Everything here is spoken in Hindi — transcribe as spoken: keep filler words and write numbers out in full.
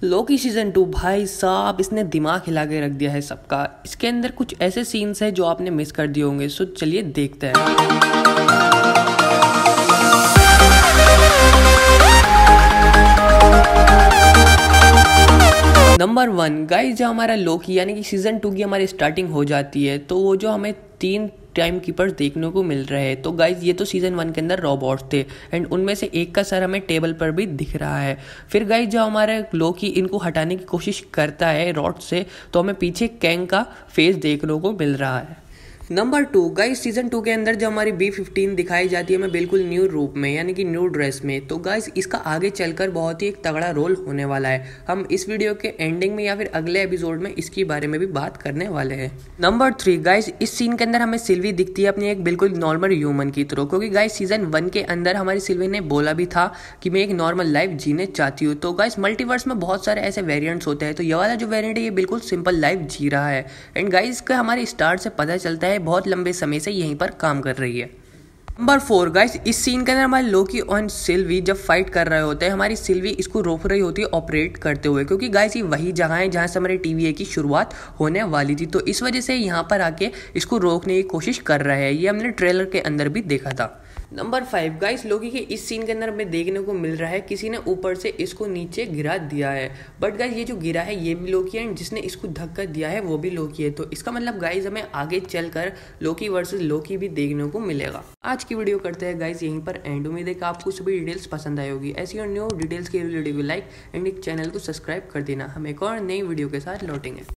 लोकी सीजन टू भाई साहब इसने दिमाग हिला के रख दिया है सबका। इसके अंदर कुछ ऐसे सीन्स हैं जो आपने मिस कर दिए होंगे, सो चलिए देखते हैं। नंबर वन गाइस, जो हमारा लोकी यानी कि सीजन टू की हमारी स्टार्टिंग हो जाती है तो वो जो हमें तीन टाइम कीपर्स देखने को मिल रहे हैं। तो गाइज ये तो सीजन वन के अंदर रोबोट्स थे एंड उनमें से एक का सर हमें टेबल पर भी दिख रहा है। फिर गाइज जो हमारे लोकी इनको हटाने की कोशिश करता है रॉड से तो हमें पीछे कैंग का फेस देखने को मिल रहा है। Number two guys, season two के अंदर जो हमारी बी फिफ्टीन दिखाई जाती है हमें बिल्कुल न्यू रूप में यानी कि न्यू ड्रेस में। तो गाइस इसका आगे चलकर बहुत ही एक तगड़ा रोल होने वाला है। हम इस वीडियो के एंडिंग में या फिर अगले एपिसोड में इसके बारे में भी बात करने वाले हैं। नंबर थ्री गाइस, इस सीन के अंदर हमें सिल्वी दिखती है अपनी एक बिल्कुल नॉर्मल ह्यूमन की तरह, क्योंकि गाइस सीजन वन के अंदर हमारी सिल्वी ने बोला भी था कि मैं एक नॉर्मल लाइफ जीने चाहती हूँ। तो गाइस मल्टीवर्स में बहुत सारे ऐसे वेरियंट्स होते हैं, तो ये वाला जो वेरियंट है ये बिल्कुल सिंपल लाइफ जी रहा है। एंड गाइस का हमारे स्टार्ट से पता चलता है बहुत लंबे समय से यहीं पर काम कर रही है। नंबर फोर गाइस, इस सीन के अंदर हमारे लोकी और सिल्वी जब फाइट कर रहे होते हैं, हमारी सिल्वी इसको रोक रही होती है ऑपरेट करते हुए, क्योंकि गाइस ये वही जगह है जहां से हमारे टीवीए की शुरुआत होने वाली थी। तो इस वजह से यहां पर आके इसको रोकने की कोशिश कर रहे हैं। ये हमने ट्रेलर के अंदर भी देखा था। नंबर फाइव गाइस, लोकी के इस सीन के अंदर हमें देखने को मिल रहा है किसी ने ऊपर से इसको नीचे गिरा दिया है। बट गाइस ये जो गिरा है ये भी लोकी है, जिसने इसको धक्का दिया है वो भी लोकी है। तो इसका मतलब गाइस हमें आगे चलकर लोकी वर्सेस लोकी भी देखने को मिलेगा। आज की वीडियो करते हैं गाइस यहीं पर एंड। उम्मीद है कि आपको सभी डिटेल्स पसंद आई होगी। ऐसी और न्यू डिटेल्स के वीडियो को लाइक एंड एक चैनल को सब्सक्राइब कर देना। हम एक और नई वीडियो के साथ लौटेंगे।